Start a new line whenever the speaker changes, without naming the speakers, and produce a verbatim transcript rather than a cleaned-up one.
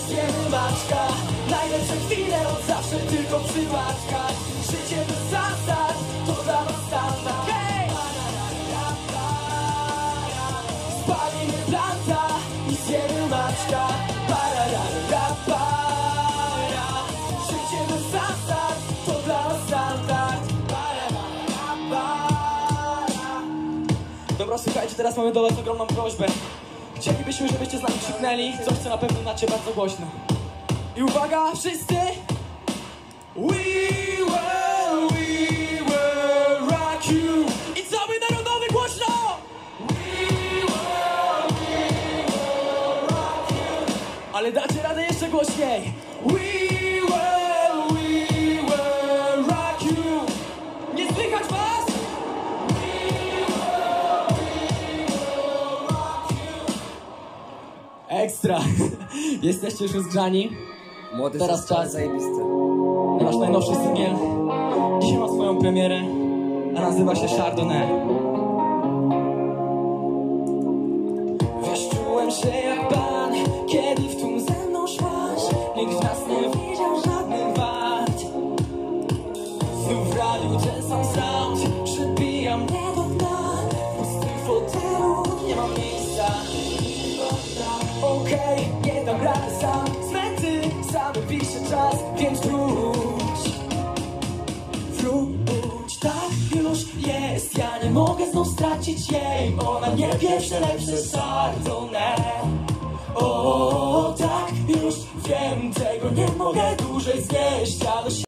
zjemy maczka. Najlepsze chwile od zawsze tylko przy maczkach. Życie bez zasad to dla nas standard. Hej! Spalimy planta i zjemy maczka. Życie bez zasad to dla nas standard. Dobra, słuchajcie, teraz mamy do was ogromną prośbę. Chcielibyśmy, żebyście z nami krzyknęli coś, co na pewno macie bardzo głośno. I uwaga, wszyscy! We will, we will rock you! I cały narodowy głośno! We will, we will rock you! Ale dacie radę jeszcze głośniej! We will, we will rock you! Nie słychać was? Ekstra! Jesteście już rozgrzani?
Młody
Teraz
zespół,
czas.
zajebisty.
Nasz najnowszy singiel dzisiaj ma swoją premierę, a nazywa się Chardonnay. Wiesz, czułem się jak pan, kiedy w tłum ze mną szłaś. Nikt z nas nie widział żadnych wad. Znów w radiu ten sam sound przybija mnie do dna. W pustym fotelu nie ma miejsca. Okej, okay, nie dam rady sam. Zmęty, samy pisze czas, więc wróć. Wróć, tak już jest. Ja nie mogę znów stracić jej. Ona nie pierwsze, lepsze Chardonnay. O, tak już wiem, tego nie mogę dłużej znieść.